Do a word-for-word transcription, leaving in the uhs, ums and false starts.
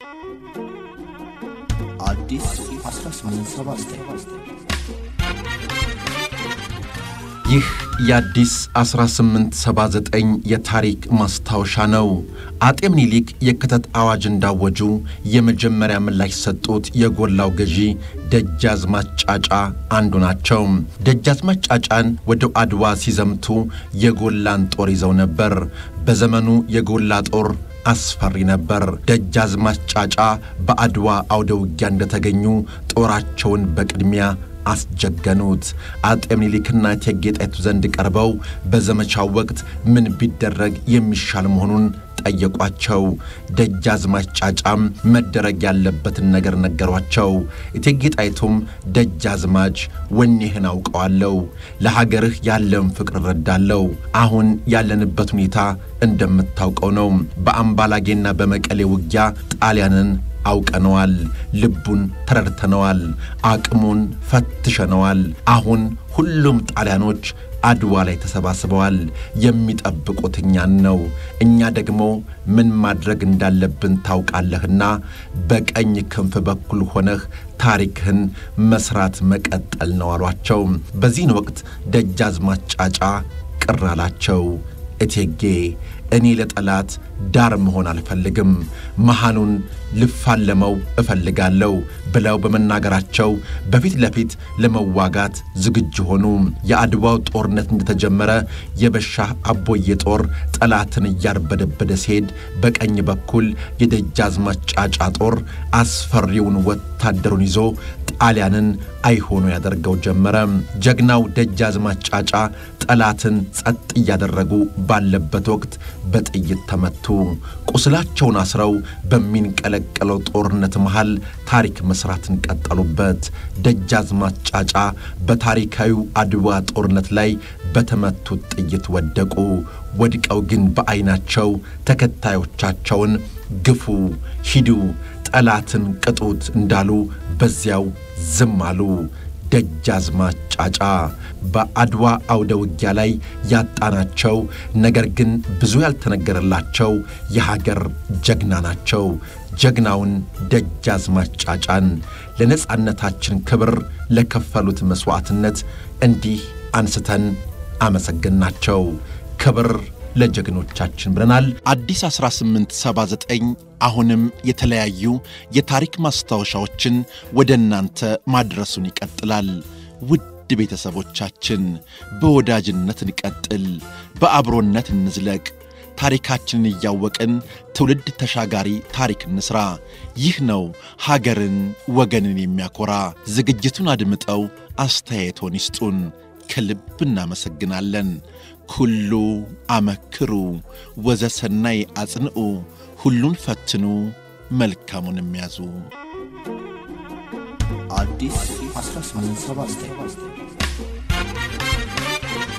አዲስ አስራ ስምንት ሰባ ዘጠኝ ይህ የአዲስ አስራ ስምንት ሰባ ዘጠኝ የታሪክ ማስታወሻ ነው። አጤ ምኒልክ የክተት አዋጅ እንዳወጁ የመጀመሪያ ምላሽ ሰጡት የጎላው ገዢ ደጃዝማች ጫጫ አንዱ ናቸው። ደጃዝማች ጫጫን ወደ አድዋ ሲዘምቱ የጎላን ጦር ይዘው ነበር። በዘመኑ የጎላ ጦር አስፈሪ ነበር። ደጃዝማች ጫጫ በአድዋ አውደ ውጊያ እንደተገኙ ጦራቸውን በቅድሚያ አስጀገኑት። አጤ ምኒልክና እቴጌ ጣይቱ ዘንድ ቀርበው በዘመቻው ወቅት ምን ቢደረግ የሚሻል መሆኑን ጠየቋቸው። ደጃዝማች ጫጫም መደረግ ያለበትን ነገር ነገሯቸው። እቴጌ ጣይቱም ደጃዝማች ወኔህን አውቀዋለሁ፣ ለሀገርህ ያለን ፍቅር ረዳለው። አሁን ያለንበት ሁኔታ እንደምታውቀው ነው። በአምባላጌና በመቀሌ ውጊያ ጣሊያንን አውቀነዋል፣ ልቡን ተረድተነዋል፣ አቅሙን ፈትሸነዋል። አሁን ሁሉም ጣሊያኖች አድዋ ላይ ተሰባስበዋል። የሚጠብቁት እኛን ነው። እኛ ደግሞ ምን ማድረግ እንዳለብን ታውቃለህና በቀኝ ክንፍ በኩል ሆነህ ታሪክህን መስራት መቀጠል ነው አሏቸው። በዚህን ወቅት ደጃዝማች ጫጫ ቅር አላቸው። እቴጌ እኔ ለጠላት ዳር መሆን አልፈልግም፣ መሃኑን ልፋለመው እፈልጋለሁ ብለው በመናገራቸው በፊት ለፊት ለመዋጋት ዝግጁ ሆኑ። የአድዋው ጦርነት እንደተጀመረ የበሻህ አቦዬ ጦር ጠላትን እያርበደበደ ሲሄድ በቀኝ በኩል የደጃዝማች ጫጫ ጦር አስፈሪውን ወታደሩን ይዞ ጣሊያንን አይሆኑ ያደርገው ጀመረ። ጀግናው ደጃዝማች ጫጫ ጠላትን ጸጥ እያደረጉ ባለበት ወቅት በጥይት ተመቱ። ቁስላቸውን አስረው በሚንቀለቀለው ጦርነት መሃል ታሪክ መስራትን ቀጠሉበት። ደጃዝማች ጫጫ በታሪካዊው አድዋ ጦርነት ላይ በተመቱት ጥይት ወደቁ። ወድቀው ግን በአይናቸው ተከታዮቻቸውን ግፉ፣ ሂዱ፣ ጠላትን ቅጡት እንዳሉ በዚያው ዝም አሉ። ደጃዝማች ጫጫ በአድዋ አውደ ውጊያ ላይ ያጣናቸው ነገር ግን ብዙ ያልተነገረላቸው የሀገር ጀግና ናቸው። ጀግናውን ደጃዝማች ጫጫን ለነጻነታችን ክብር ለከፈሉት መስዋዕትነት እንዲህ አንስተን አመሰግናቸው። ክብር ለጀግኖቻችን ብለናል። አዲስ አስራ ስምንት ሰባ ዘጠኝ አሁንም የተለያዩ የታሪክ ማስታወሻዎችን ወደ እናንተ ማድረሱን ይቀጥላል። ውድ ቤተሰቦቻችን በወዳጅነት እንቀጥል፣ በአብሮነት እንዝለቅ። ታሪካችንን እያወቅን ትውልድ ተሻጋሪ ታሪክ እንስራ። ይህ ነው ሀገርን ወገንን የሚያኮራ። ዝግጅቱን አድምጠው አስተያየቶን ይስጡን። ከልብ እናመሰግናለን። ኩሉ አመክሩ ወዘሰናይ አጽንዑ፣ ሁሉን ፈትኑ መልካሙን የሚያዙ። አዲስ አስራ ስምንት ሰባ ዘጠኝ